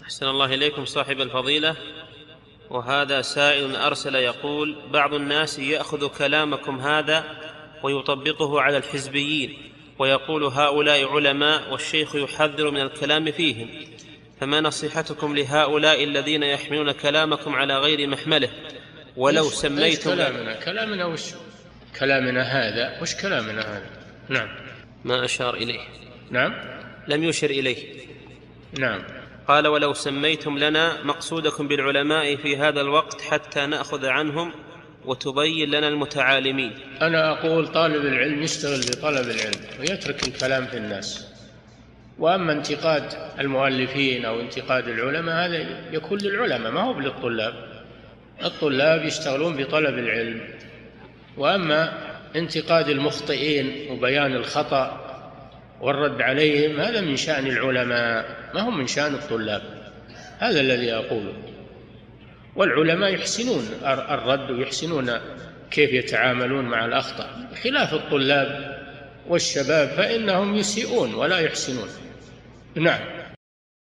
أحسن الله إليكم صاحب الفضيلة. وهذا سائل أرسل يقول: بعض الناس يأخذ كلامكم هذا ويطبقه على الحزبيين ويقول هؤلاء علماء والشيخ يحذر من الكلام فيهم، فما نصيحتكم لهؤلاء الذين يحملون كلامكم على غير محمله ولو سميتم كلامنا وش كلامنا هذا؟ وش كلامنا هذا؟ نعم. ما أشار إليه. نعم. لم يشر إليه. نعم. قال: ولو سميتم لنا مقصودكم بالعلماء في هذا الوقت حتى نأخذ عنهم وتبين لنا المتعالمين. أنا أقول طالب العلم يشتغل بطلب العلم ويترك الكلام في الناس، وأما انتقاد المؤلفين أو انتقاد العلماء هذا يكون للعلماء ما هو للطلاب. الطلاب يشتغلون بطلب العلم، وأما انتقاد المخطئين وبيان الخطأ والرد عليهم هذا من شأن العلماء ما هم من شأن الطلاب. هذا الذي أقوله. والعلماء يحسنون الرد ويحسنون كيف يتعاملون مع الأخطاء، خلاف الطلاب والشباب فإنهم يسيئون ولا يحسنون. نعم.